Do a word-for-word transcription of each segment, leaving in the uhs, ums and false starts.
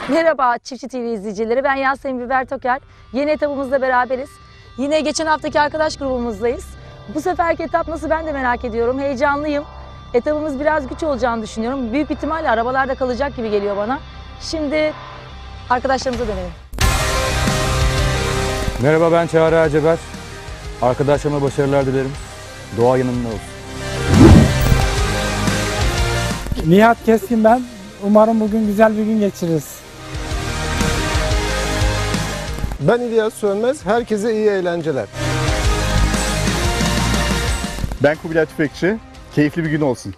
Merhaba Çiftçi T V izleyicileri, ben Yasemin Biber Toker. Yeni etapımızda beraberiz. Yine geçen haftaki arkadaş grubumuzdayız. Bu seferki etap nasıl ben de merak ediyorum, heyecanlıyım. Etapımız biraz güç olacağını düşünüyorum. Büyük ihtimalle arabalarda kalacak gibi geliyor bana. Şimdi arkadaşlarımıza dönelim. Merhaba, ben Çağrı Aceber. Arkadaşlarıma başarılar dilerim. Doğa yanımda olsun. Nihat Keskin ben. Umarım bugün güzel bir gün geçiririz. Ben İlyas Sönmez. Herkese iyi eğlenceler. Ben Kubilay Tüfekçi. Keyifli bir gün olsun.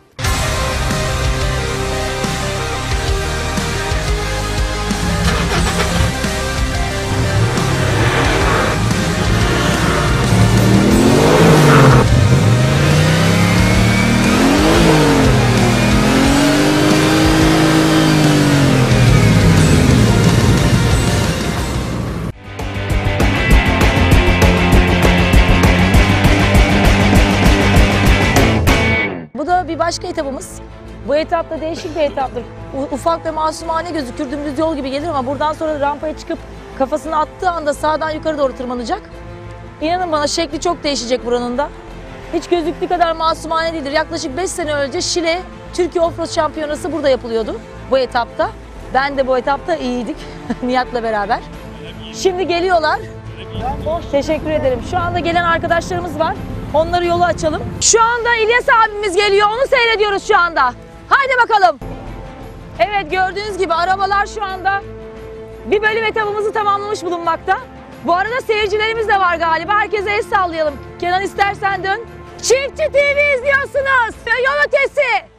Bu da bir başka etapımız. Bu etapta değişik bir etaptır. U- ufak ve masumane gözükür, dümdüz yol gibi gelir ama buradan sonra rampaya çıkıp kafasını attığı anda sağdan yukarı doğru tırmanacak. İnanın bana şekli çok değişecek buranın da. Hiç gözüktüğü kadar masumane değildir. Yaklaşık beş sene önce Şile Türkiye Offroad Şampiyonası burada yapılıyordu bu etapta. Ben de bu etapta iyiydik Nihat'la beraber. Şimdi geliyorlar. Teşekkür ederim. Şu anda gelen arkadaşlarımız var. Onları yolu açalım. Şu anda İlyas abimiz geliyor. Onu seyrediyoruz şu anda. Haydi bakalım. Evet, gördüğünüz gibi arabalar şu anda bir bölüm etabımızı tamamlamış bulunmakta. Bu arada seyircilerimiz de var galiba. Herkese el sallayalım. Kenan, istersen dön. Çiftçi T V izliyorsunuz. Yol ötesi.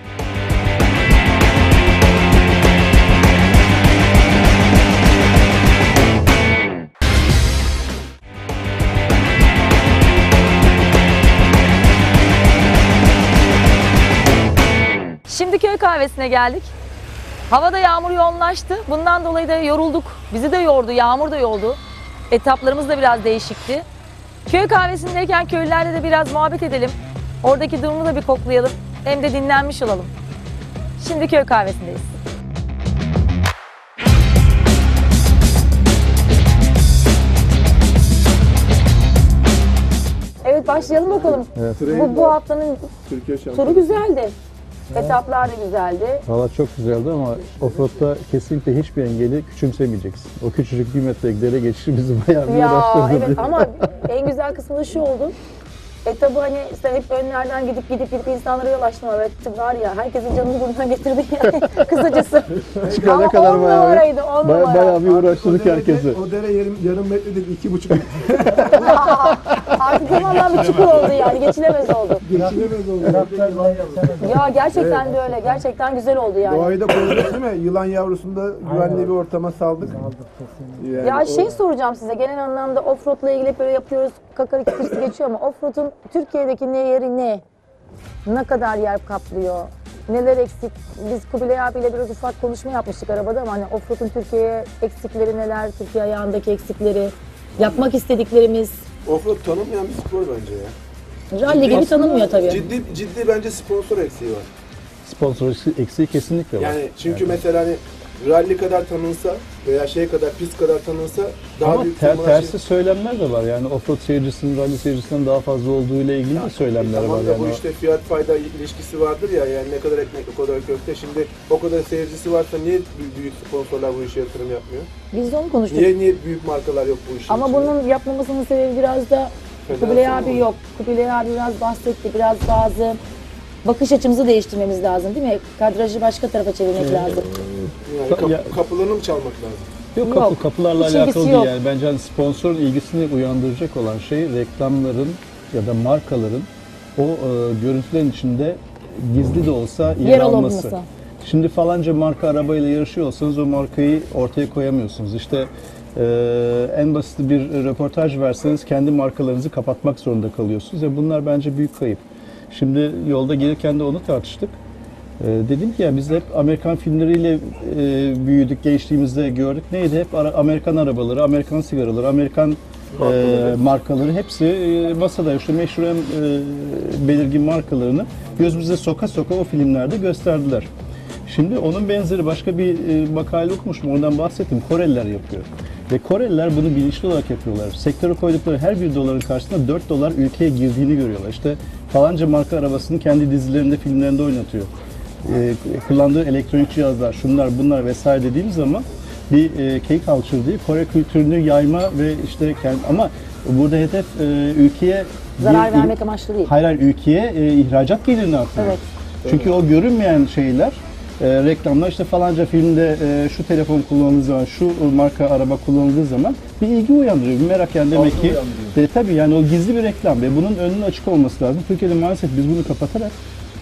Şimdi köy kahvesine geldik. Havada yağmur yoğunlaştı. Bundan dolayı da yorulduk. Bizi de yordu, yağmur da yordu. Etaplarımız da biraz değişikti. Köy kahvesindeyken köylülerle de biraz muhabbet edelim. Oradaki durumu da bir koklayalım. Hem de dinlenmiş olalım. Şimdi köy kahvesindeyiz. Evet, başlayalım bakalım. Evet. Bu, bu haftanın Türkiye turu güzeldi. Etaplar da güzeldi. Valla çok güzeldi ama offroad'da kesinlikle hiçbir engeli küçümsemeyeceksin. O küçücük bir metrelik dere geçişi bizi bayağı bir Ya uğraştırdı. evet, ama en güzel kısmı da şu oldu. Etabı hani işte hep önlerden gidip gidip gidip insanlara yol açtım. Evet var ya, herkesin canını burnuna getirdi yani kısacası. Çıkana Ama kadar on bayağı, numaraydı, on bayağı, numara. bayağı bir uğraştırdık herkesi. O dere yarım, yarım metre değil, iki buçuk Artık tamamen bir çukur oldu yani, geçilemez oldu. geçilemez oldu. Ya gerçekten de öyle, gerçekten güzel oldu yani. Doğayı da koruduk değil mi? Yılan yavrusunu da güvenli bir ortama saldık. Yani Ya o- şey soracağım size, genel anlamda offroad'la ilgili hep böyle yapıyoruz, kakar ikisi geçiyor ama offroad'un Türkiye'deki ne yeri ne? Ne kadar yer kaplıyor? Neler eksik? Biz Kubilay abiyle biraz ufak konuşma yapmıştık arabada ama hani offroad'un Türkiye'ye eksikleri neler? Türkiye ayağındaki eksikleri, yapmak istediklerimiz. Offroad tanınmayan bir spor bence ya. Rally gibi tanınmıyor tabii. Ciddi ciddi bence sponsor eksiği var. Sponsor eksiği kesinlikle var. Yani çünkü mesela hani rally kadar tanınsa veya şey kadar, pist kadar tanınsa daha Ama büyük ter, firmalar tersi şey- söylemler de var. Yani offroad seyircisinin rally seyircisinden daha fazla olduğu ile ilgili de söylemler Tamam var. da Yani bu o- işte fiyat fayda ilişkisi vardır ya, yani ne kadar ekmek o kadar köfte. Şimdi o kadar seyircisi varsa niye büyük- büyük sponsorlar bu işe yatırım yapmıyor? Biz de onu konuştuk. Niye niye büyük markalar yok bu işin Ama içinde? bunun yapmamasının sebebi biraz da Federasyon Kubilay abi mu? yok. Kubilay abi biraz bahsetti. Biraz bazı bakış açımızı değiştirmemiz lazım değil mi? Kadrajı başka tarafa çevirmek lazım. Yani kap- Ya- kapılarını mı çalmak lazım? Yok, kapı, Yok. kapılarla Hiç alakalı ilgisi değil yok. yani. Bence hani sponsorun ilgisini uyandıracak olan şey reklamların ya da markaların o e, görüntülerin içinde gizli de olsa yer, Yer alması. alınması. Şimdi falanca marka arabayla yarışıyorsanız o markayı ortaya koyamıyorsunuz. İşte e, en basit bir röportaj verseniz kendi markalarınızı kapatmak zorunda kalıyorsunuz. Ya bunlar bence büyük kayıp. Şimdi yolda gelirken de onu tartıştık. Ee, dedim ki ya biz hep Amerikan filmleriyle e, büyüdük, gençliğimizde gördük. Neydi? Hep ara, Amerikan arabaları, Amerikan sigaraları, Amerikan e, markaları hepsi e, masada. İşte meşhur en e, belirgin markalarını gözümüze soka soka o filmlerde gösterdiler. Şimdi onun benzeri başka bir e, makale okumuştum, oradan bahsettim. Koreliler yapıyor. Ve Koreliler bunu bilinçli olarak yapıyorlar. Sektöre koydukları her bir doların karşısında dört dolar ülkeye girdiğini görüyorlar. İşte falanca marka arabasını kendi dizilerinde, filmlerinde oynatıyor. E, kullandığı elektronik cihazlar, şunlar bunlar vesaire dediğimiz zaman bir e, K-culture diye Kore kültürünü yayma ve işte kendi, ama burada hedef e, ülkeye Zarar bir- vermek amaçlı değil. Hayır, hayır, ülkeye e, ihracat gelirini artırıyor. Evet. Çünkü o görünmeyen şeyler, e, reklamlar işte falanca filmde e, şu telefon kullanıldığı zaman, şu marka araba kullanıldığı zaman bir ilgi uyandırıyor, bir merak yani demek ki. E, tabii yani o gizli bir reklam ve bunun önünün açık olması lazım. Türkiye'de maalesef biz bunu kapatarak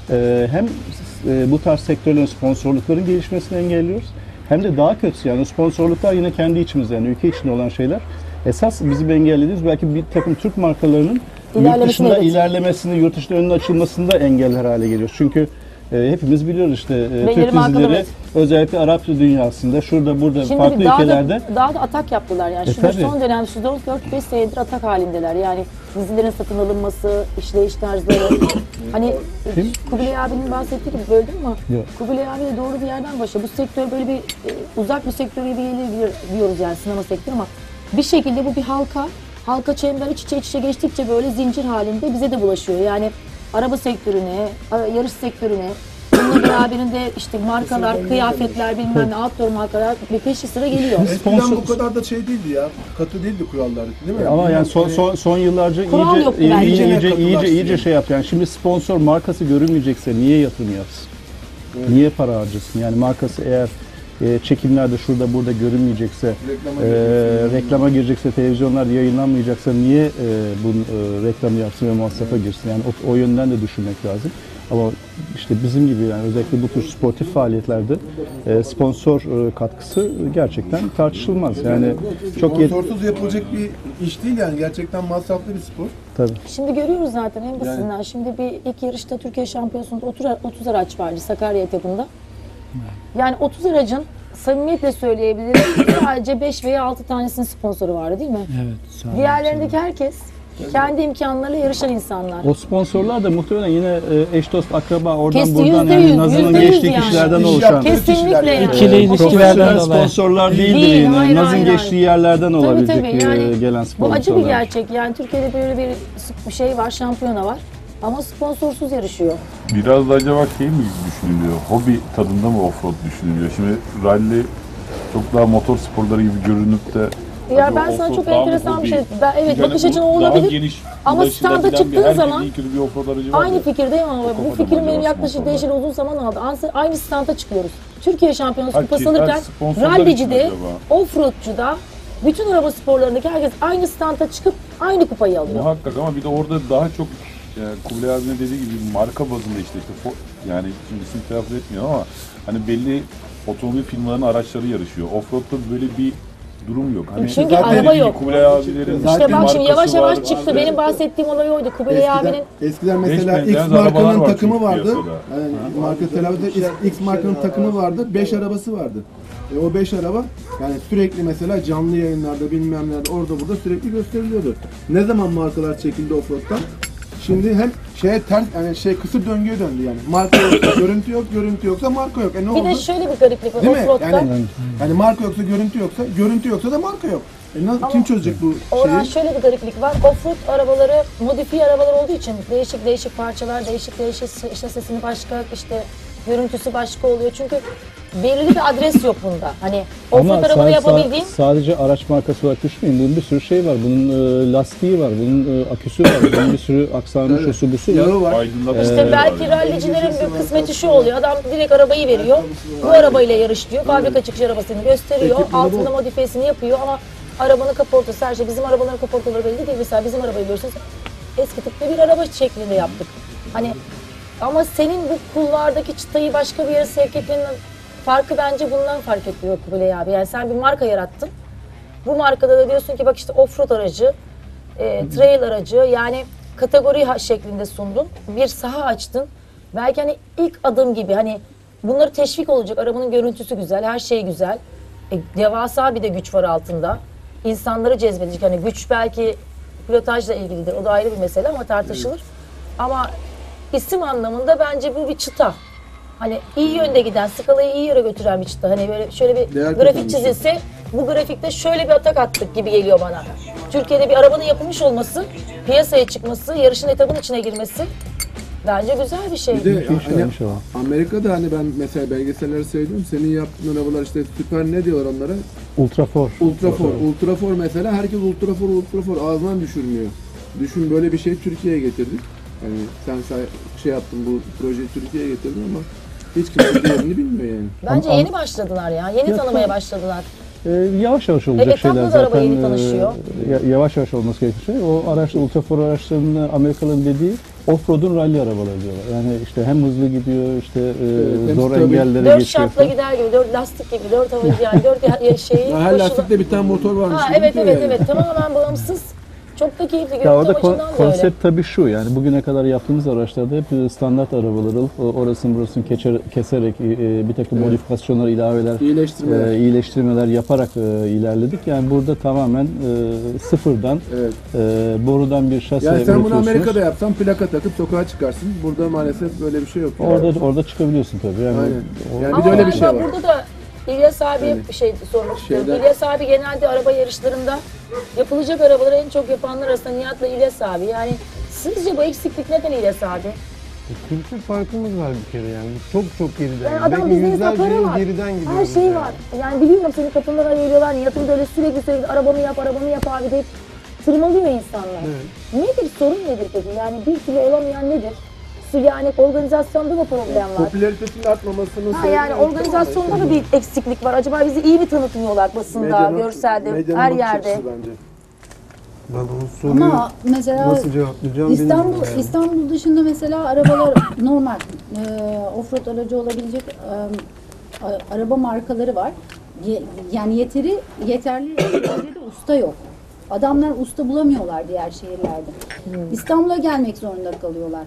e, hem e, bu tarz sektörlerin sponsorlukların gelişmesini engelliyoruz. Hem de daha kötüsü yani sponsorluklar yine kendi içimizde yani ülke içinde olan şeyler. Esas bizim engellediğimiz belki bir takım Türk markalarının yurt İlerlemesini, dışında evet. ilerlemesini, yurt dışında önünün açılmasında engeller hale geliyoruz. Çünkü e, hepimiz biliyoruz işte e, Türk markaları, dizileri evet. özellikle Arap dünyasında şurada burada Şimdi farklı bir daha ülkelerde da, daha da atak yaptılar yani. E, Şu tabii. son dönem şu dört beş senedir atak halindeler. Yani dizilerin satın alınması, işleyiş tarzları. Hani Kim? Kubilay abinin bahsettiği gibi böldüm mü? Yok. Kubilay abi de doğru bir yerden başlıyor. Bu sektör böyle bir e, uzak bir sektör gibi gelir diyoruz yani sinema sektörü ama bir şekilde bu bir halka. Halka çember iç içe iç içe geçtikçe böyle zincir halinde bize de bulaşıyor. Yani araba sektörüne, yarış sektörüne, bununla beraberinde işte markalar, kıyafetler, bilmem ne, outdoor markalar bir peşi sıra geliyor. Eskiden Sponsor- bu kadar da şey değildi ya. Katı değildi kurallar, değil mi? ama yani son son, son yıllarca Kural iyice yoktu iyice bence. iyice iyice, Katılaştı iyice yani. şey yaptı. Yani şimdi sponsor markası görünmeyecekse niye yatırım yapsın? Niye para harcasın? Yani markası eğer e, çekimlerde şurada burada görünmeyecekse, Reklama e, girecekse. reklama girecekse, televizyonlarda yayınlanmayacaksa niye e, bu e, reklamı yapsın ve masrafa girsin? Yani o, o yönden de düşünmek lazım. Ama işte bizim gibi yani özellikle bu tür sportif faaliyetlerde e, sponsor e, katkısı gerçekten tartışılmaz. Yani çok yet- Sponsorsuz yapılacak bir iş değil yani. Gerçekten masraflı bir spor. tabii. Şimdi görüyoruz zaten en basitinden. Şimdi bir ilk yarışta Türkiye Şampiyonası'nda otuz, otuz araç vardı Sakarya etapında. Yani otuz aracın samimiyetle söyleyebilirim sadece beş veya altı tanesinin sponsoru vardı değil mi? Evet. sağ olun. Diğerlerindeki herkes kendi imkanlarıyla yarışan insanlar. O sponsorlar da muhtemelen yine e, eş dost akraba oradan Kesin, buradan yüzde yani yüz, nazının yüzde yüz geçtiği yani. kişilerden İş oluşan. yaptığı Kesinlikle kişiler yani. İkili e, ilişkilerden profesyonel dolayı. sponsorlar değildir Değil, yine. hayır, Nazın hayır, geçtiği hayır. yerlerden Tabii, olabilecek tabii, yani e, gelen Bu sponsorlar. acı bir gerçek. Yani Türkiye'de böyle bir bir şey var, şampiyona var. Ama sponsorsuz yarışıyor. Biraz da acaba şey mi düşünülüyor? Hobi tadında mı offroad düşünülüyor? Şimdi rally çok daha motor sporları gibi görünüp de Ya acaba ben sana offroad çok daha mı enteresan bir hobi? şey. Ben, evet Çünkü bakış hani açın bu o daha olabilir. geniş Ama ulaşılabilen standa bir- çıktığın herkesin zaman iyi kötü bir offroad aracı var aynı ya. fikirdeyim ama bu kafada fikrim benim acaba yaklaşık sponsorlar? değişeli uzun zaman aldı. Aynı- Aynı standa çıkıyoruz. Türkiye Şampiyonası Ha, kupası ki- alırken ha, sponsorlar için rallicide, acaba? offroadcuda, bütün araba sporlarındaki herkes aynı standa çıkıp aynı kupayı alıyor. Muhakkak ama bir de orada daha çok yani Kubilay abinin dediği gibi marka bazında işte, işte fo- yani şimdi isim telaffuz etmiyorum ama hani belli otomobil firmalarının araçları yarışıyor. Offroad'da böyle bir durum yok. Hani Çünkü zaten araba dediği yok. gibi Kubilay abilerin İşte bak şimdi markası yavaş yavaş var. çıktı. Benim bahsettiğim olay oydu. Kubilay abinin Eskiden, eskiden mesela Beş X benzeri arabalar markanın var takımı çünkü vardı. piyasada. Yani marka telaffuzda X, X markanın takımı vardı. beş arabası vardı. E o beş araba yani sürekli mesela canlı yayınlarda bilmem nerede orada burada sürekli gösteriliyordu. Ne zaman markalar çekildi offroad'dan? Şimdi hem şeye ters yani şey kısır döngüye döndü yani. Marka yoksa görüntü yok, görüntü yoksa marka yok. E ne bir oldu? de şöyle bir gariplik var Değil mi? offroad'da. Yani, yani marka yoksa görüntü yoksa, görüntü yoksa da marka yok. E nasıl, kim çözecek bu Orhan şeyi? şöyle bir gariplik var. Offroad arabaları modifiye arabalar olduğu için değişik değişik parçalar, değişik değişik işte sesini başka, işte görüntüsü başka oluyor. Çünkü belirli bir adres yok bunda. Hani offroad arabanı sadece, yapabildiğin sadece araç markası olarak düşünmeyin. Bunun bir sürü şey var. Bunun e, lastiği var, bunun e, aküsü var, bunun bir sürü aksamı, şusu busu var. Yağı var. Aydınlatma İşte var belki yani. rallicilerin bir kısmeti şu oluyor. Adam direkt arabayı veriyor. Bu arabayla yarış diyor. Fabrika çıkışı arabasını gösteriyor. Altında modifiyesini yapıyor ama arabanın kaportası her şey. Bizim arabaların kaportaları belli değil. Mesela bizim arabayı görüyorsunuz. Eski tipte bir araba şeklinde yaptık. Hani ama senin bu kulvardaki çıtayı başka bir yere sevk etmenin farkı bence bundan fark ediyor Kubilay abi. Yani sen bir marka yarattın. Bu markada da diyorsun ki bak işte offroad aracı, e, trail aracı yani kategori ha- şeklinde sundun. Bir saha açtın. Belki hani ilk adım gibi hani bunları teşvik olacak. Arabanın görüntüsü güzel, her şey güzel. E, devasa bir de güç var altında. İnsanları cezbedecek. Hani güç belki pilotajla ilgilidir. O da ayrı bir mesele ama tartışılır. Ama isim anlamında bence bu bir çıta. Hani iyi yönde giden, skalayı iyi yere götüren bir çıta. Hani böyle şöyle bir Değer grafik kazanmış. çizilse, bu grafikte şöyle bir atak attık gibi geliyor bana. Türkiye'de bir arabanın yapılmış olması, piyasaya çıkması, yarışın etabın içine girmesi bence güzel bir şey. Bir de Müthiş hani olmuş o. Amerika'da hani ben mesela belgeselleri seyrediyorum. Senin yaptığın arabalar işte süper ne diyorlar onlara? Ultrafor. Ultrafor. Ultrafor mesela herkes ultrafor ultrafor ağzından düşürmüyor. Düşün böyle bir şey Türkiye'ye getirdik. Yani sen say- şey yaptın bu projeyi Türkiye'ye getirdin ama hiç kimse değerini bilmiyor yani. Bence Ama- yeni başladılar ya, yeni Ya, tanımaya tabii. başladılar. Ee, yavaş yavaş olacak etapla şeyler da araba zaten. yeni tanışıyor. e, ya- yavaş yavaş olması gerekir şey. O araçlar, ultrafor araçlarını Amerikalıların dediği off-road'un rally arabaları diyorlar. Yani işte hem hızlı gidiyor, işte e, hem zor stabil. engellere Dört geçiyor şartla falan. gider gibi, dört lastik gibi, dört havacı yani, dört ya- şeyi Ya her koşulu- lastikte bir tane motor varmış. Ha gibi evet diyor evet yani. evet, tamamen bağımsız. Çok da keyifli, Ya görüntü orada kon- amacından da öyle. konsept tabii şu, yani bugüne kadar yaptığımız araçlarda hep standart arabaları alıp orasını burasını keçer, keserek e, bir takım modifikasyonlar, ilaveler, İyileştirmeler. e, iyileştirmeler yaparak e, ilerledik. Yani burada tamamen e, sıfırdan Evet. e, borudan bir şase Yani sen bunu üretiyorsunuz. Amerika'da yapsan plaka takıp sokağa çıkarsın. Burada maalesef böyle bir şey yok. Orada orada çıkabiliyorsun tabii. Yani, Aynen. o- Yani Ama bir de öyle bir şey galiba var. burada da İlyas abiye bir şey sormak istiyorum. Şeyden- İlyas abi genelde araba yarışlarında yapılacak arabaları en çok yapanlar arasında Nihat'la İlyas abi. Yani sizce bu eksiklik neden İlyas abi? Kültür farkımız var bir kere yani. Çok çok geriden. Yani adam Belki bizde yüzlerce para yıl var. geriden gidiyoruz. Her şey yani. var. Yani biliyorum senin kapınlara geliyorlar. Nihat'ın da öyle sürekli sürekli arabamı yap, arabamı yap abi deyip tırmalıyor insanlar. Nedir, sorun nedir peki? Yani bir türlü olamayan nedir? Yani organizasyonda da problem var. Popülaritesinin artmamasının Ha sebebi yani yok. organizasyonda da bir eksiklik var. Acaba bizi iyi mi tanıtmıyorlar basında, Medyanın- görselde, medyanın her bakış yerde? açısı bence. Ben onu soruyu Ama mesela nasıl cevaplayacağım İstanbul bilmiyorum yani. İstanbul dışında mesela arabalar normal e, offroad aracı olabilecek e, a- araba markaları var. Ye- yani yeteri yeterli derecede usta yok. Adamlar usta bulamıyorlar diğer şehirlerde. İstanbul'a gelmek zorunda kalıyorlar.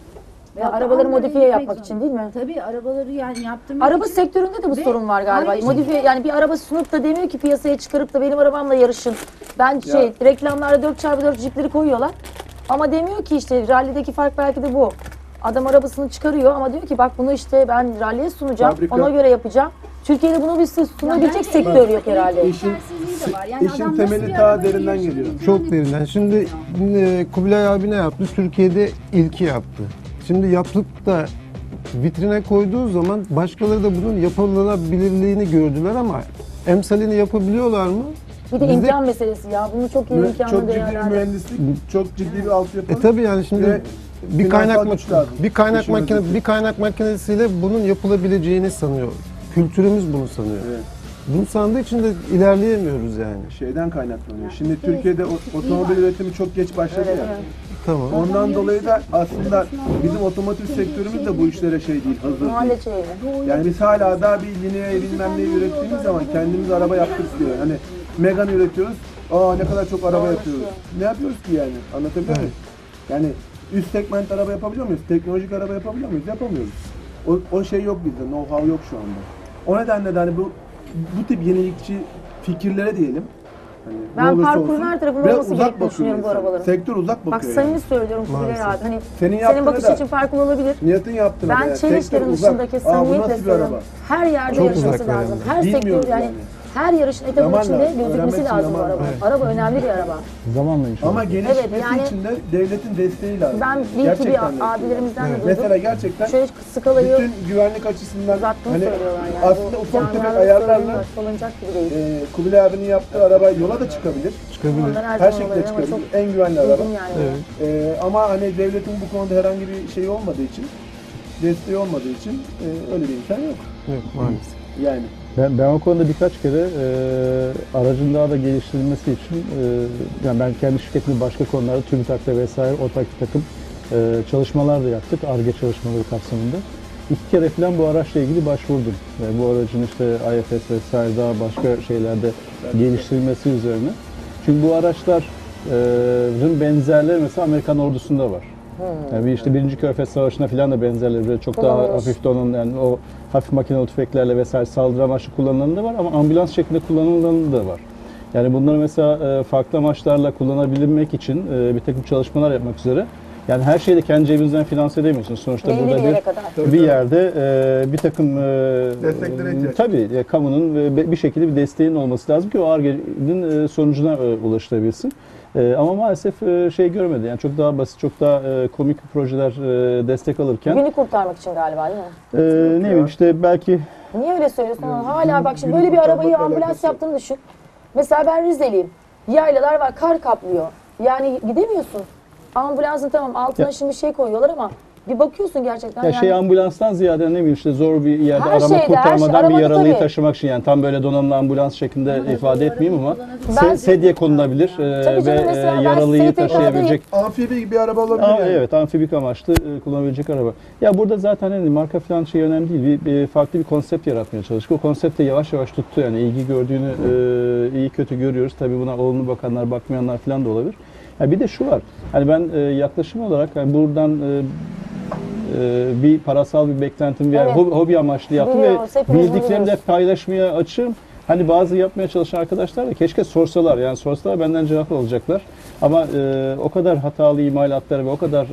Ya Hatta arabaları Ankara'ya modifiye gitmek yapmak için zorunda. değil mi? Tabii arabaları yani yaptırmak Araba için. sektöründe de bu Ve sorun var galiba. aynı Modifiye yani bir araba sunup da demiyor ki piyasaya çıkarıp da benim arabamla yarışın. Ben şey reklamlarda dört çarpı dört jipleri koyuyorlar. Ama demiyor ki işte rallideki fark belki de bu. Adam arabasını çıkarıyor ama diyor ki bak bunu işte ben ralliye sunacağım. Fabrika- Ona göre yapacağım. Türkiye'de bunu bir sunabilecek bence sektör yok herhalde. İşin, Yetersizliği de var. Yani işin adam temeli nasıl bir ta arabayla derinden geliyor. yarışabileceğini Çok derinden. Şimdi e, Kubilay abi ne yaptı? Türkiye'de ilki yaptı. Şimdi yapıp da vitrine koyduğu zaman başkaları da bunun yapılabilirliğini gördüler ama emsalini yapabiliyorlar mı? Bir de Bizde- imkan meselesi ya. Bunu çok iyi Mü- imkanla çok ciddi bir değerlendir. mühendislik, çok ciddi bir altyapı. E tabii yani şimdi Ve bir kaynak finansal güç lazım. bir kaynak İşin makine özeti. bir kaynak makinesiyle bunun yapılabileceğini sanıyor. Kültürümüz bunu sanıyor. Evet. Bunu sandığı için de ilerleyemiyoruz yani. Şeyden kaynaklanıyor. Şimdi Türkiye'de o- otomobil üretimi çok geç başladı ya. Tamam. Ondan dolayı da aslında bizim otomotiv sektörümüz de bu işlere şey değil, hazır değil. Mahalle şeyi. Yani biz hala daha bir lineayı bilmem neyi ürettiğimiz zaman kendimiz araba yaptık diyor. Hani Megane üretiyoruz. Aa ne kadar çok araba yapıyoruz. Ne yapıyoruz ki yani? Anlatabiliyor muyum? Yani üst segment araba yapabiliyor muyuz? Teknolojik araba yapabiliyor muyuz? Yapamıyoruz. O, o şey yok bizde. Know-how yok şu anda. O nedenle de hani bu bu tip yenilikçi fikirlere diyelim. Hani Ben ne olursa parkurun olsun, her tarafında biraz olması uzak gerektiğini bakıyor düşünüyorum bu insan. arabaların. Sektör uzak Bak bakıyor. samimi yani. söylüyorum Kubilay abi. Hani Senin senin yaptığını bakış da- açın farklı olabilir. Nihat'ın yaptığını Ben da yani çelişkilerin sektör uzak. dışındaki Aa, bu samimiyetle nasıl bir söylüyorum. araba? Her yerde Çok yarışması uzak lazım. yani. Her sektör Bilmiyoruz yani. yani. Her yarışın etabın Zaman içinde lazım, gözükmesi öğrenmek için lazım bu zaman araba. lazım. Araba önemli bir araba. Zamanla inşallah. Ama gelişmesi Evet, yani- için de devletin desteği lazım. Ben bir iki Gerçekten bir desteği abilerimizden de lazım. duydum. Mesela gerçekten Şöyle skalayı bütün güvenlik açısından uzattığını hani söylüyorlar yani. aslında Bu ufak tefek camiada ayarlarla sorulacak gibi değil. e, Kubilay abinin yaptığı araba yola da çıkabilir. Çıkabilir. Ondan her Her zaman şekilde olabilir ama çok çıkabilir. En güvenli araba. duydum yani. Evet. E, ama hani devletin bu konuda herhangi bir şey olmadığı için, desteği olmadığı için e, öyle bir imkan yok. Yok maalesef. Yani. Ben, ben o konuda birkaç kere e, aracın daha da geliştirilmesi için e, yani ben kendi şirketimin başka konularda TÜBİTAK'ta vesaire ortak bir takım e, çalışmalar da yaptık. Ar-Ge çalışmaları kapsamında. İki kere falan bu araçla ilgili başvurdum. Ve bu aracın işte I F S vesaire daha başka şeylerde geliştirilmesi üzerine. Çünkü bu araçların benzerleri mesela Amerikan ordusunda var. Yani bir işte birinci Körfez Savaşı'na falan da benzerleri böyle çok daha Kullanılmış. hafif donanım yani o hafif makinalı tüfeklerle vesaire saldırı amaçlı kullanılanı da var ama ambulans şeklinde kullanılanı da var. Yani bunları mesela e, farklı amaçlarla kullanabilmek için e, bir takım çalışmalar yapmak üzere Yani her şeyi de kendi cebinizden finanse edemiyorsunuz. Sonuçta Belli burada bir yere bir kadar. bir yerde e, bir takım e, Desteklere ihtiyaç. tabii e, kamunun e, bir şekilde bir desteğin olması lazım ki o Ar-Ge'nin e, sonucuna e, ulaşılabilsin. E, ama maalesef e, şey görmedi. Yani çok daha basit, çok daha e, komik projeler e, destek alırken Günü kurtarmak için galiba değil mi? e, ne bileyim işte belki Niye öyle söylüyorsun? Hala bak şimdi böyle bir arabayı ambulans yaptığını düşün. Mesela ben Rizeliyim. Yaylalar var, kar kaplıyor. Yani gidemiyorsun. Ambulansın tamam altına Ya- şimdi şey koyuyorlar ama bir bakıyorsun gerçekten. ya yani, şey ambulanstan ziyade ne bileyim işte zor bir yerde Her arama şeyde, her şey, kurtarmadan bir arabada yaralıyı tabii. taşımak için yani tam böyle donanımlı ambulans şeklinde ifade etmeyeyim ama Ben- se- sedye konulabilir e, Tabii ve canım, e, mesela ben yaralıyı S T K'dayım. taşıyabilecek. Amfibi gibi bir araba olabilir Aa, yani. evet, amfibik amaçlı e, kullanabilecek araba. Ya burada zaten hani marka falan şey önemli değil. Bir, bir farklı bir konsept yaratmaya çalıştık. O konsept de yavaş yavaş tuttu. Yani ilgi gördüğünü e, iyi kötü görüyoruz. Tabii buna olumlu bakanlar, bakmayanlar falan da olabilir. Ya bir de şu var. Hani ben e, yaklaşım olarak yani buradan e, e, bir parasal bir beklentim veya Evet. hobi, hobi amaçlı yaptım Biliyoruz, ve hepimiz bildiklerimi de biliyoruz. paylaşmaya açığım. Hani bazı yapmaya çalışan arkadaşlar da keşke sorsalar. Yani sorsalar benden cevap alacaklar. Ama e, o kadar hatalı imalatlar ve o kadar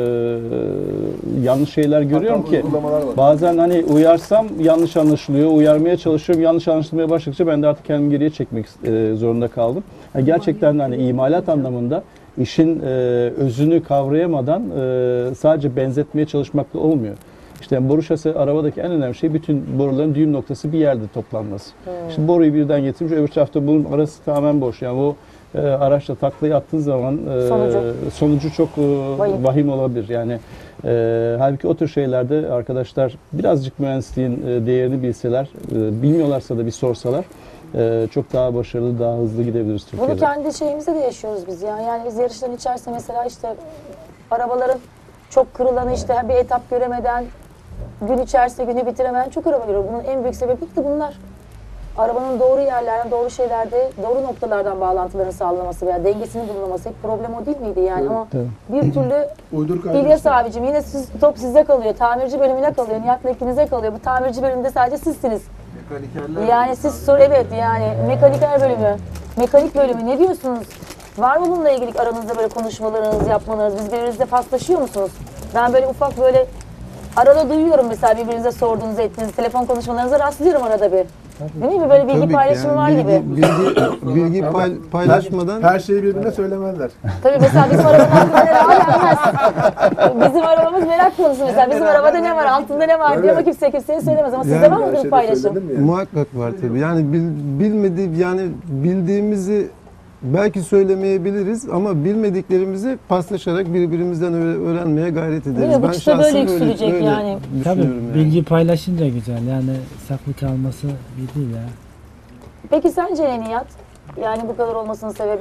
e, yanlış şeyler görüyorum Hatalı ki uygulamalar var. bazen hani uyarsam yanlış anlaşılıyor. Uyarmaya çalışıyorum. Yanlış anlaşılmaya başladıkça ben de artık kendimi geriye çekmek e, zorunda kaldım. Yani gerçekten hani imalat anlamında işin e, özünü kavrayamadan e, sadece benzetmeye çalışmakla olmuyor. İşte boru şasi arabadaki en önemli şey bütün boruların düğüm noktası bir yerde toplanması. Hmm. İşte boruyu birden getirmiş, öbür tarafta bunun arası tamamen boş. Yani o e, araçla taklayı attığın zaman e, Sonucu. sonucu çok e, Vahim. vahim olabilir. Yani e, halbuki o tür şeylerde arkadaşlar birazcık mühendisliğin e, değerini bilseler, e, bilmiyorlarsa da bir sorsalar e, çok daha başarılı, daha hızlı gidebiliriz Türkiye'de. Bunu kendi şeyimizde de yaşıyoruz biz ya. Yani biz yarışların içerisinde mesela işte arabaların çok kırılanı işte bir etap göremeden gün içerisinde günü bitiremeyen çok araba görüyor. Bunun en büyük sebebi de bunlar. Arabanın doğru yerlerden, doğru şeylerde, doğru noktalardan bağlantılarını sağlaması veya dengesini bulunması hep problem o değil miydi yani? Ama tabii. bir türlü Uydur kaydı. İlyas abicim yine siz, top sizde kalıyor. Tamirci bölümüne kalıyor. Nihat'la ikinize kalıyor. Bu tamirci bölümünde sadece sizsiniz. Yani siz sor evet yani mekaniker bölümü, mekanik bölümü ne diyorsunuz? Var mı bununla ilgili aranızda böyle konuşmalarınız, yapmalarınız? Biz birbirinizle paslaşıyor musunuz? Ben böyle ufak böyle arada duyuyorum mesela birbirinize sorduğunuzu ettiğinizi, telefon konuşmalarınıza rastlıyorum arada bir. Değil mi? Böyle bilgi Tabii ki paylaşımı yani var bilgi, gibi. Bilgi, bilgi pay- paylaşmadan Her şeyi birbirine söylemezler. Tabii mesela bizim arabanın altında ne var denmez. Bizim arabamız merak konusu mesela. Bizim arabada ne var, altında ne var diye ama kimse kimseye söylemez. Ama sizde Yani var mı Her bir şeyde paylaşım? söyledim mi yani? muhakkak var tabii. Yani bil, bilmedi yani bildiğimizi belki söylemeyebiliriz ama bilmediklerimizi paslaşarak birbirimizden öğ- öğrenmeye gayret ederiz. Değil mi? Bu çıta böyle şahsen yükselecek öyle yani. Tabii düşünüyorum yani. bilgi paylaşınca güzel. Yani saklı kalması iyi değil ya. Peki sence ne Nihat? Yani bu kadar olmasının sebebi?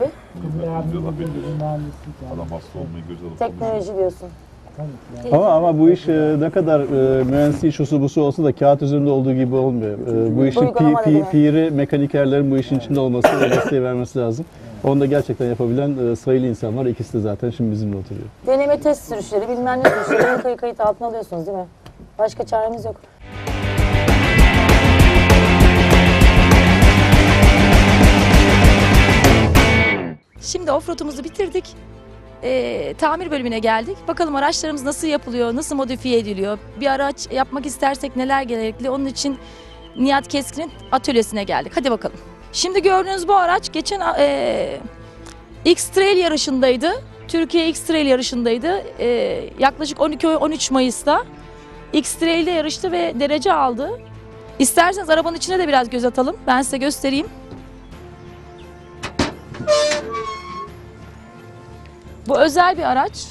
Adam hasta olmayı göz alıp Teknoloji diyorsun. Ama ama bu iş e, ne kadar e, mühendisliği şusu busu olsa da kağıt üzerinde olduğu gibi olmuyor. E, bu işin pi, Uygulama pi, değil mi? piri mekanikerlerin bu işin içinde olması ve desteği vermesi lazım. Onu da gerçekten yapabilen e, sayılı insan var. İkisi de zaten şimdi bizimle oturuyor. Deneme test sürüşleri, bilmem ne sürüşleri kayıt, kayıt altına alıyorsunuz değil mi? Başka çaremiz yok. Şimdi offroad'umuzu bitirdik. Ee, tamir bölümüne geldik. Bakalım araçlarımız nasıl yapılıyor, nasıl modifiye ediliyor? Bir araç yapmak istersek neler gerekli? Onun için Nihat Keskin'in atölyesine geldik. Hadi bakalım. Şimdi gördüğünüz bu araç geçen e, X-Trail yarışındaydı. Türkiye X-Trail yarışındaydı. E, yaklaşık on iki on üç Mayıs'ta X-Trail'de yarıştı ve derece aldı. İsterseniz arabanın içine de biraz göz atalım. Ben size göstereyim. Bu özel bir araç.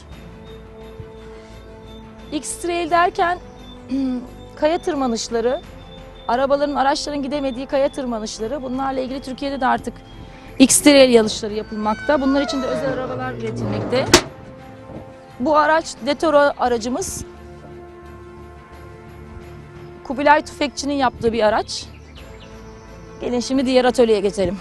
X-Trail derken kaya tırmanışları, arabaların, araçların gidemediği kaya tırmanışları. Bunlarla ilgili Türkiye'de de artık X-Trail yarışları yapılmakta. Bunlar için de özel arabalar üretilmekte. Bu araç Detoro aracımız. Kubilay Tüfekçi'nin yaptığı bir araç. Gelin şimdi diğer atölyeye geçelim.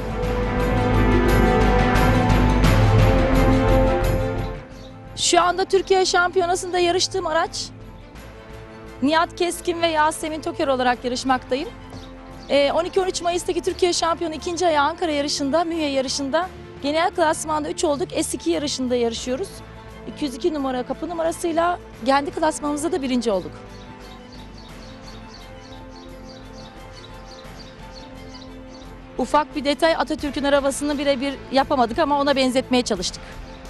Şu anda Türkiye Şampiyonası'nda yarıştığım araç Nihat Keskin ve Yasemin Toker olarak yarışmaktayım. on iki on üç Mayıs'taki Türkiye Şampiyonu ikinci ayağı Ankara yarışında, Mühe yarışında genel klasmanda üç olduk. S iki yarışında yarışıyoruz. iki yüz iki numara kapı numarasıyla kendi klasmanımızda da birinci olduk. Ufak bir detay, Atatürk'ün arabasını birebir yapamadık ama ona benzetmeye çalıştık.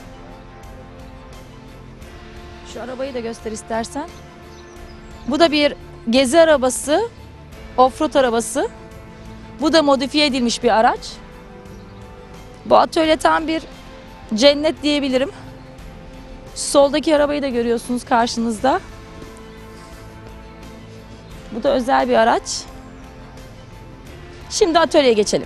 Şu arabayı da göster istersen. Bu da bir gezi arabası, offroad arabası. Bu da modifiye edilmiş bir araç. Bu atölye tam bir cennet diyebilirim. Soldaki arabayı da görüyorsunuz karşınızda. Bu da özel bir araç. Şimdi atölyeye geçelim.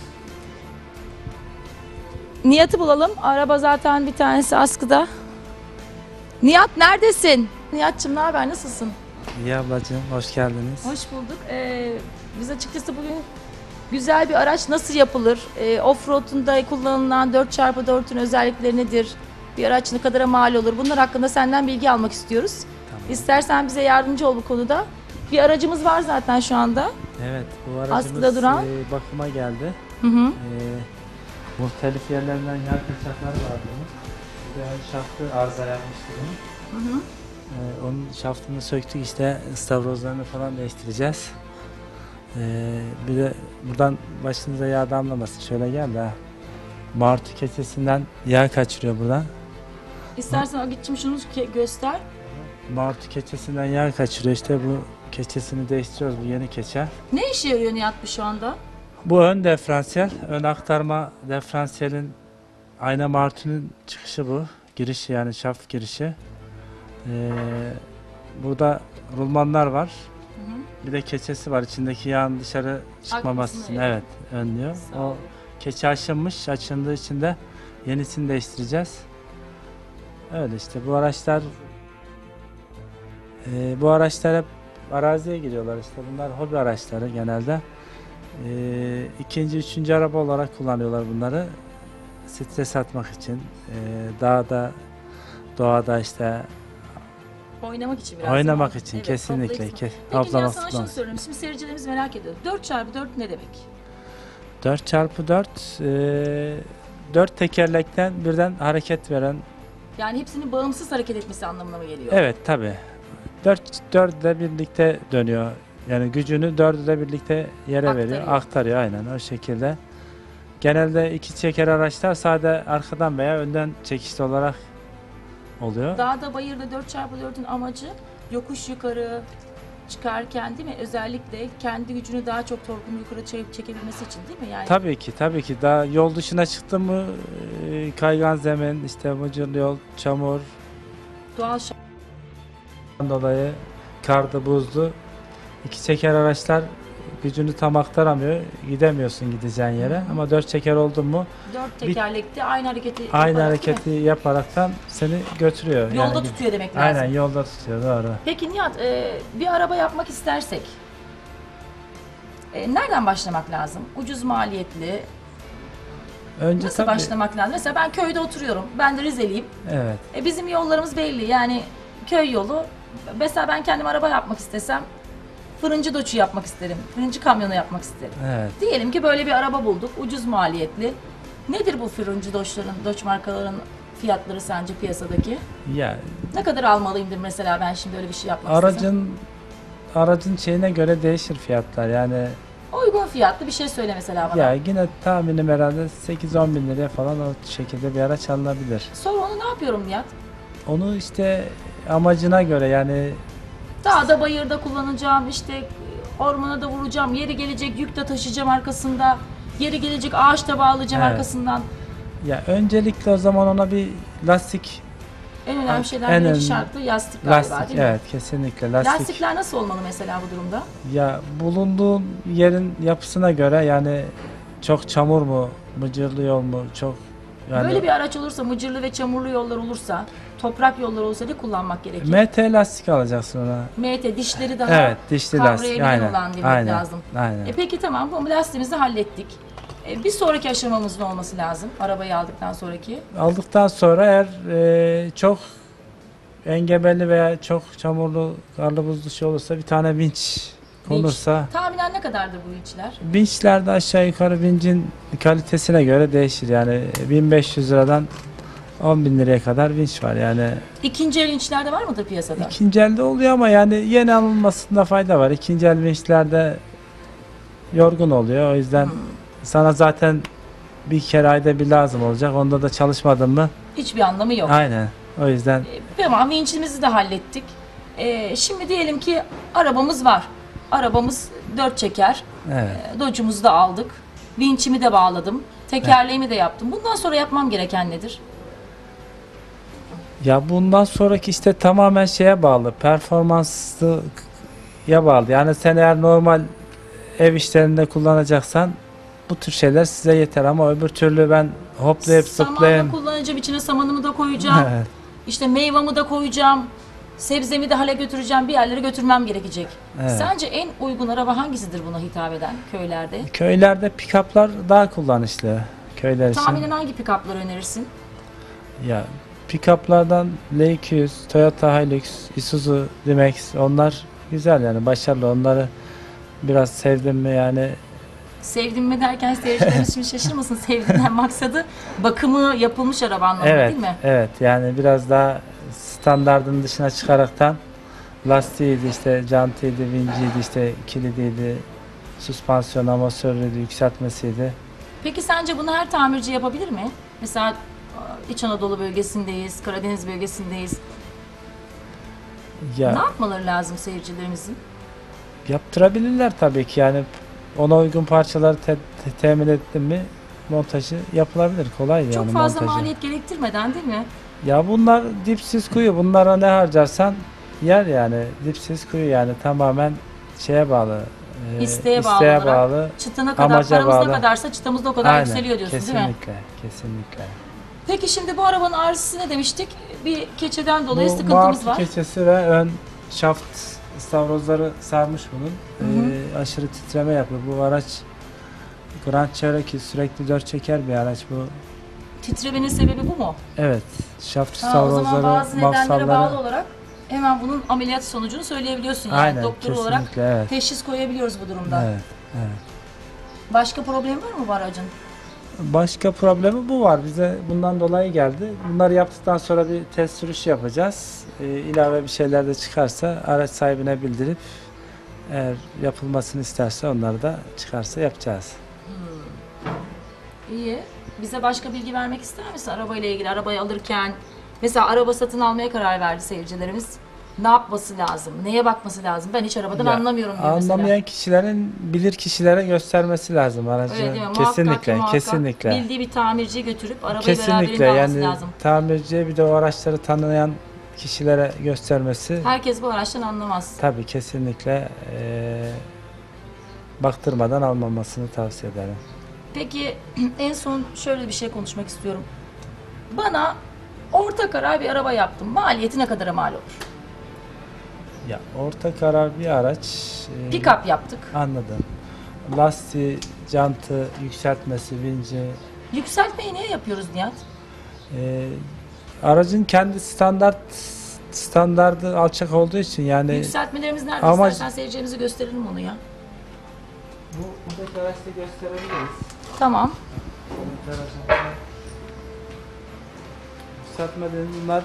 Nihat'ı bulalım. Araba zaten bir tanesi askıda. Nihat neredesin? Nihat'cığım ne haber? Nasılsın? İyi ablacığım, hoş geldiniz. Hoş bulduk. Ee, biz açıkçası bugün güzel bir araç nasıl yapılır? Ee, Offroad'unda kullanılan dört çarpı dört'ün özellikleri nedir? Bir araç ne kadara mal olur? Bunlar hakkında senden bilgi almak istiyoruz. Tamam. İstersen bize yardımcı ol bu konuda. Bir aracımız var zaten şu anda. Evet, bu Askıda aracımız duran. e, bakıma geldi. Hı hı. E, muhtelif yerlerinden yer kaçaklar var bunun. Bir de şaftı arıza yapmıştı bunun. Hı hı. E, onun şaftını söktük işte, ıstavrozlarını falan değiştireceğiz. E, bir de buradan başınıza yağ damlamasın, şöyle gel de. Martı keçesinden yağ kaçırıyor buradan. İstersen Agit'cim şunu ke- göster. Martı keçesinden yağ kaçırıyor işte, bu keçesini değiştiriyoruz, bu yeni keçe. Ne işe yarıyor Nihat bu şu anda? Bu ön diferansiyel, ön aktarma diferansiyelin ayna martının çıkışı bu. Girişi yani şaft girişi. Ee, burada rulmanlar var. Hı hı. Bir de keçesi var. İçindeki yağın dışarı çıkmaması için Akmasını, evet önlüyor. Sağ ol. O keçe aşınmış. Açındığı için de yenisini değiştireceğiz. Öyle işte bu araçlar e, bu araçlar hep araziye giriyorlar işte. Bunlar hobi araçları genelde. E, ikinci, üçüncü araba olarak kullanıyorlar bunları. Stres atmak için. E, dağda, doğada işte Oynamak için biraz. oynamak değil mi? için Evet, kesinlikle. toplayıcı. Ke Peki Nihat toplamak, sana şunu toplamak. soruyorum. Şimdi seyircilerimiz merak ediyor. dört çarpı dört ne demek? dört çarpı dört e, dört tekerlekten birden hareket veren. Yani hepsinin bağımsız hareket etmesi anlamına mı geliyor? Evet tabi. dört dört de birlikte dönüyor. Yani gücünü dördü de birlikte yere Aktarıyor. veriyor. Aktarıyor aynen o şekilde. Genelde iki çeker araçlar sade arkadan veya önden çekişli olarak oluyor. Dağda bayırda dört çarpı dört'ün amacı yokuş yukarı çıkarken değil mi? Özellikle kendi gücünü daha çok torkunu yukarı çekip çekebilmesi için değil mi? Yani Tabii ki tabii ki daha yol dışına çıktı mı e, kaygan zemin, işte mıcırlı yol, çamur doğal şart. dolayı karda buzlu iki çeker araçlar gücünü tam aktaramıyor. Gidemiyorsun gideceğin yere. Hı hı. Ama dört çeker oldun mu Dört tekerlekte aynı hareketi aynı yaparak, hareketi değil yaparaktan seni götürüyor. mi? Yolda Yani tutuyor demek lazım. aynen yolda tutuyor doğru. Peki Nihat, e, bir araba yapmak istersek e, nereden başlamak lazım? Ucuz maliyetli, Önce nasıl tabii başlamak lazım? Mesela ben köyde oturuyorum, ben de Rizeliyim. evet. E, bizim yollarımız belli, yani köy yolu. Mesela ben kendim araba yapmak istesem, fırıncı doçu yapmak isterim, fırıncı kamyonu yapmak isterim. Evet. Diyelim ki böyle bir araba bulduk, ucuz maliyetli. Nedir bu fırıncı doçların, doç markaların fiyatları sence piyasadaki? Ya Ne kadar almalıyımdır mesela ben şimdi öyle bir şey yapmak istesem? aracın aracın şeyine göre değişir fiyatlar. Yani Uygun fiyatlı bir şey söyle mesela bana. ya yine tahminim herhalde sekiz on bin liraya falan o şekilde bir araç alınabilir. Sonra onu ne yapıyorum Nihat? Onu işte amacına göre yani Dağda bayırda kullanacağım, işte ormana da vuracağım, yeri gelecek yük de taşıyacağım arkasında, yeri gelecek ağaç da bağlayacağım Evet. arkasından. ya öncelikle o zaman ona bir lastik En önemli En şeylerden biri önemli- şartı lastik galiba lastik değil mi? evet kesinlikle lastik. Lastikler nasıl olmalı mesela bu durumda? Ya bulunduğun yerin yapısına göre yani çok çamur mu, mıcırlı yol mu, çok yani Böyle bir araç olursa, mıcırlı ve çamurlu yollar olursa, toprak yolları olsa da kullanmak gerekir. M T lastik alacaksın ona. M T dişleri daha Evet, dişli lastik. kavrayabilir Aynen. olan demek Aynen. lazım. Aynen. E peki tamam, bu lastiğimizi hallettik. E, bir sonraki aşamamız ne olması lazım arabayı aldıktan sonraki? Aldıktan sonra eğer e, çok engebeli veya çok çamurlu, karlı buzlu şey olursa bir tane vinç konursa Tahminen ne kadardır bu vinçler? vinçler de aşağı yukarı vincin kalitesine göre değişir. Yani bin beş yüz liradan on bin liraya kadar vinç var yani. İkinci el vinçlerde var mıdır piyasada? İkinci elde oluyor ama yani yeni alınmasında fayda var. İkinci el vinçlerde yorgun oluyor. O yüzden Hmm. sana zaten bir kere ayda bir lazım olacak. Onda da çalışmadın mı? Hiçbir anlamı yok. Aynen. O yüzden E, Tamam, vinçimizi de hallettik. E, şimdi diyelim ki arabamız var. Arabamız dört çeker. evet. E, Dodge'umuzu da aldık. Vinçimi de bağladım. Tekerleğimi de yaptım. Bundan sonra yapmam gereken nedir? Ya bundan sonraki işte tamamen şeye bağlı. Performansya bağlı. Yani sen eğer normal ev işlerinde kullanacaksan bu tür şeyler size yeter ama öbür türlü ben hoplayıp Samanı zıplayayım. kullanacağım, içine samanımı da koyacağım. Evet. İşte meyvamı da koyacağım. Sebzemi de hale götüreceğim. Bir yerlere götürmem gerekecek. Evet. Sence en uygun araba hangisidir buna hitap eden köylerde? Köylerde pick-up'lar daha kullanışlı. Köyler için. Tahminen hangi pick-up'ları önerirsin? Ya pick-up'lardan L iki yüz, Toyota Hilux, Isuzu D-Max onlar güzel yani başarılı. Onları biraz sevdim mi yani Sevdim mi derken seyircilerimiz şimdi şaşırmasın. Sevdiğinden maksadı bakımı yapılmış araba anlamında evet, değil mi? evet yani biraz daha standardın dışına çıkaraktan lastiğiydi işte, jantıydı, vinciydi işte, kilidiydi, süspansiyon amortisörüydü, yükseltmesiydi. Peki sence bunu her tamirci yapabilir mi? Mesela İç Anadolu bölgesindeyiz, Karadeniz bölgesindeyiz. Ya Ne yapmaları lazım seyircilerimizin? yaptırabilirler tabii ki yani ona uygun parçaları te- te- temin ettin mi montajı yapılabilir, kolay yani Çok fazla montajı. maliyet gerektirmeden değil mi? Ya bunlar dipsiz kuyu. Bunlara ne harcarsan yer yani. Dipsiz kuyu yani tamamen şeye bağlı. e, İsteğe bağlı isteğe olarak. bağlı. Çıtana kadar, amaca paramız bağlı. ne kadarsa çıtamız da o kadar Aynen, yükseliyor diyorsun değil mi? kesinlikle, kesinlikle. Peki şimdi bu arabanın arızası ne demiştik? Bir keçeden dolayı Bu sıkıntımız muhabbet var. keçesi ve ön şaft stavrozları sarmış bunun. Hı hı. E, aşırı titreme yapıyor. Bu araç Grand Cherokee sürekli dört çeker bir araç bu. Titremenin sebebi bu mu? Evet. Şaft Ha, o zaman stavrozları, bazı nedenlere bağlı mafsalları. olarak hemen bunun ameliyat sonucunu söyleyebiliyorsun. Yani Aynen, doktor kesinlikle olarak evet. teşhis koyabiliyoruz bu durumda. Evet, evet. Başka problem var mı bu aracın? Başka problemi bu var. Bize bundan dolayı geldi. Bunları yaptıktan sonra bir test sürüşü yapacağız. Ee, ilave bir şeyler de çıkarsa araç sahibine bildirip eğer yapılmasını isterse onları da çıkarsa yapacağız. İyi. Bize başka bilgi vermek ister misin arabayla ilgili? Arabayı alırken mesela araba satın almaya karar verdi seyircilerimiz. Ne yapması lazım? Neye bakması lazım? Ben hiç arabadan Ya, anlamıyorum diyor mesela. Anlamayan kişilerin bilir kişilere göstermesi lazım aracı. Öyle değil mi? Muhakkak, Kesinlikle, muhakkak kesinlikle. bildiği bir tamirciye götürüp arabayı Kesinlikle beraberinde alması yani lazım. tamirciye bir de o araçları tanıyan kişilere göstermesi. Herkes bu araçtan anlamaz. Tabii kesinlikle eee, baktırmadan almamasını tavsiye ederim. Peki en son şöyle bir şey konuşmak istiyorum. Bana orta karar bir araba yaptım. Maliyeti ne kadara mal olur? Ya orta karar bir araç. eee, Pick-up yaptık. Anladım. Lastiği, jantı, yükseltmesi, vinci. Yükseltmeyi niye yapıyoruz Nihat? eee, aracın kendi standart standardı alçak olduğu için yani Yükseltmelerimiz nerede? ama- İstersen seyircilerimize gösterelim onu ya. bu buradaki araçta gösterebiliriz. Tamam. Yükseltme dediğim bunlar.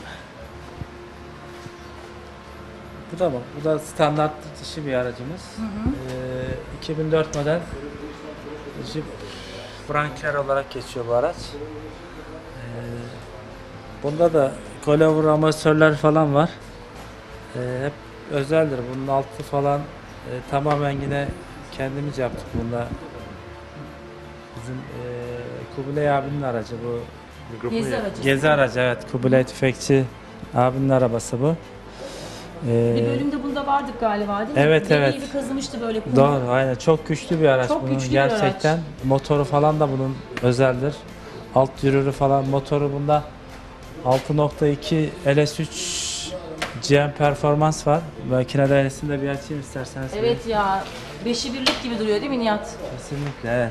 Bu da bak, bu da standart dışı bir aracımız. Ee, iki bin dört model Jeep Wrangler olarak geçiyor bu araç. Ee, bunda da coilover amortisörler falan var. Ee, hep özeldir. Bunun altı falan e, tamamen yine kendimiz yaptık bunda. Bizim e, Kubilay abinin aracı bu. Gezi aracı. Gezi aracı evet. Kubilay Tüfekçi abinin arabası bu. Ee, Bir bölümde bunda vardık galiba değil mi? Evet, Deliği evet. bir kazımıştı böyle kumu. Doğru, aynen. Çok güçlü bir araç Çok bunun güçlü bir araç. gerçekten. Motoru falan da bunun özeldir. Alt yürürü falan motoru bunda altı nokta iki L S üç G M performans var. Makinede L S'ini de bir açayım isterseniz. Evet ya. Beşi birlik gibi duruyor değil mi Nihat? Kesinlikle evet.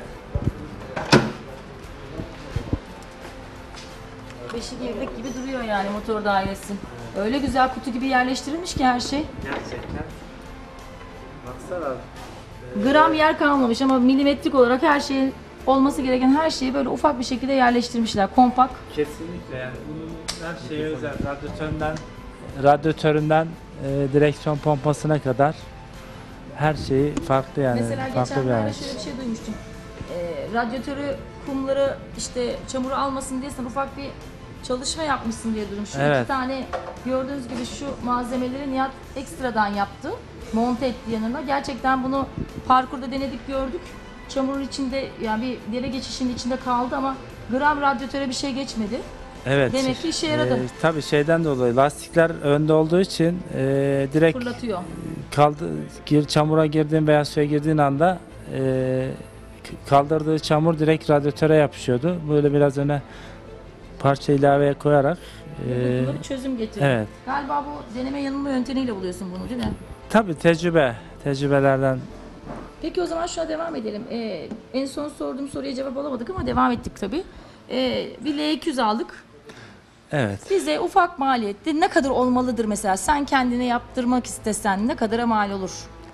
Beşi birlik gibi duruyor yani motor dairesi. Öyle güzel kutu gibi yerleştirilmiş ki her şey. Gerçekten. Baksana. Gram yer kalmamış ama milimetrik olarak her şeyin olması gereken her şeyi böyle ufak bir şekilde yerleştirmişler. Kompakt. Kesinlikle yani bunun her şeye özel. Radyatöründen, radyatöründen e, direksiyon pompasına kadar her şeyi farklı yani. Mesela farklı bir geçenlerde araç. şöyle bir şey duymuştum. Ee, radyatörü, kumları işte çamuru almasın diye sen ufak bir çalışma yapmışsın diye duydum. Şu Evet. iki tane gördüğünüz gibi şu malzemeleri Nihat ekstradan yaptı. Monte etti yanına. Gerçekten bunu parkurda denedik, gördük. Çamurun içinde, yani bir dere geçişinin içinde kaldı ama gram radyatöre bir şey geçmedi. Evet. Demek ki işe yaradı. E, tabii şeyden dolayı lastikler önde olduğu için e, direkt Fırlatıyor. kaldı gir çamura girdiğin veya suya girdiğin anda e, k- kaldırdığı çamur direkt radyatöre yapışıyordu. Böyle biraz öne parça ilaveye koyarak e, Buna bir çözüm getiriyor. evet. Galiba bu deneme yanılma yöntemiyle buluyorsun bunu, değil mi? Tabii tecrübe, tecrübelerden. Peki o zaman şuna devam edelim. Ee, en son sorduğum soruya cevap alamadık ama devam ettik tabii. Ee, bir L iki yüz aldık. Evet. Bize ufak maliyette ne kadar olmalıdır mesela? Sen kendine yaptırmak istesen ne kadara mal olur?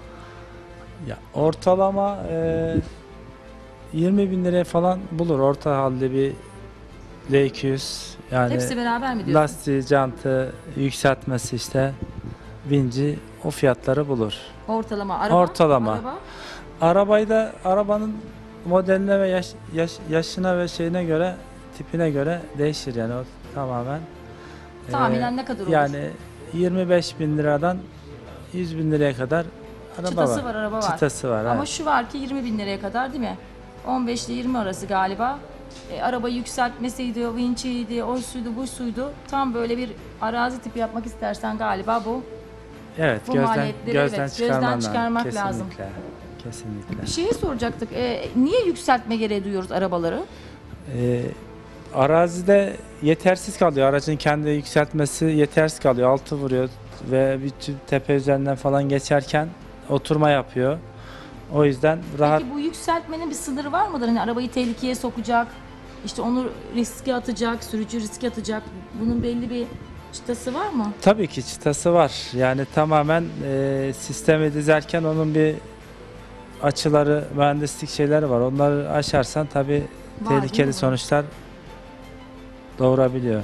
Ya ortalama e, yirmi bin liraya falan bulur orta halde bir L iki yüz. Yani Hepsi beraber mi diyorsun? lastiği, jantı, yükseltmesi işte vinci o fiyatları bulur. Ortalama. Araba? Ortalama. Araba? Arabayı da arabanın modeline ve yaş, yaş, yaşına ve şeyine göre, tipine göre değişir yani o tamamen. Tahminen Ee, ne kadar olur? Yani yirmi beş bin liradan yüz bin liraya kadar araba Çıtası var. var, araba var. Çıtası var. Ama evet. şu var ki yirmi bin liraya kadar, değil mi? on beş ile yirmi arası galiba. E, arabayı yükseltmesiydi, vinçiydi, o suydu, bu suydu. Tam böyle bir arazi tipi yapmak istersen galiba bu. Evet, bu gözden maliyetleri, gözden evet, çıkarman gözden lazım. çıkarmak Kesinlikle. lazım. Kesinlikle. Bir şeyi soracaktık. E, niye yükseltme gereği duyuyoruz arabaları? Ee, arazide yetersiz kalıyor. Aracın kendi yükseltmesi yetersiz kalıyor. Altı vuruyor ve bir tü- tepe üzerinden falan geçerken oturma yapıyor. O yüzden rahat. Peki bu yükseltmenin bir sınırı var mıdır? Hani arabayı tehlikeye sokacak, işte onu riske atacak, sürücü riske atacak. Bunun belli bir çıtası var mı? Tabii ki çıtası var. Yani tamamen e, sistemi dizerken onun bir açıları, mühendislik şeyleri var. Onları aşarsan tabii Var, değil mi tehlikeli bu? sonuçlar doğurabiliyor.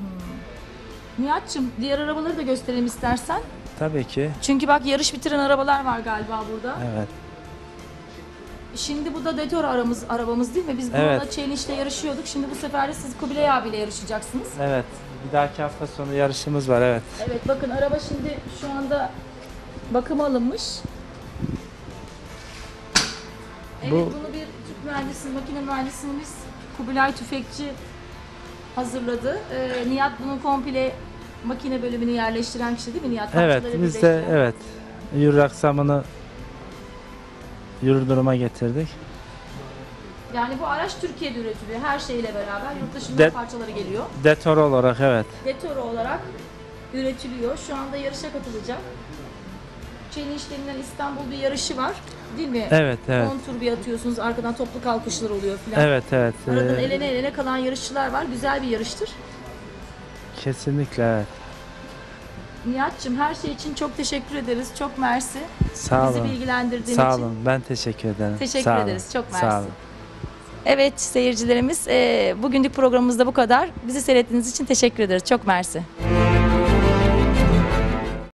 Nihat'cığım diğer arabaları da gösterelim istersen. Tabii ki. Çünkü bak yarış bitiren arabalar var galiba burada. Evet. Şimdi bu da Detoro aramız, arabamız değil mi? Biz bununla Evet. Challenge'de yarışıyorduk. Şimdi bu sefer de siz Kubilay abiyle yarışacaksınız. Evet. Bir dahaki hafta sonu yarışımız var. Evet. Evet, bakın araba şimdi şu anda bakıma alınmış. Evet, Bu- bunu bir Türk mühendisi, makine mühendisimiz Kubilay Tüfekçi hazırladı. Ee, Nihat bunun komple makine bölümünü yerleştiren kişi değil mi Nihat? Evet. Parçaları Biz de birleştiren. evet. Yürür aksamını yürür duruma getirdik. Yani bu araç Türkiye'de üretiliyor her şeyle beraber. Yurt dışından De- parçaları geliyor. Detor olarak evet. Detoro olarak üretiliyor. Şu anda yarışa katılacak. Challenge denilen İstanbul bir yarışı var. Değil mi? Evet, evet. on tur bir atıyorsunuz. Arkadan toplu kalkışlar oluyor filan. Evet, evet. Aradan Ee, elene elene kalan yarışçılar var. Güzel bir yarıştır. kesinlikle evet. Nihat'cığım her şey için çok teşekkür ederiz. Çok mersi. Sağ Bizi olun. bilgilendirdiğin Sağ için. olun. Ben teşekkür ederim. Teşekkür Sağ olun. ederiz. Çok Sağ mersi. olun. Evet seyircilerimiz, e, bugünlük programımız da bu kadar. Bizi seyrettiğiniz için teşekkür ederiz. Çok mersi.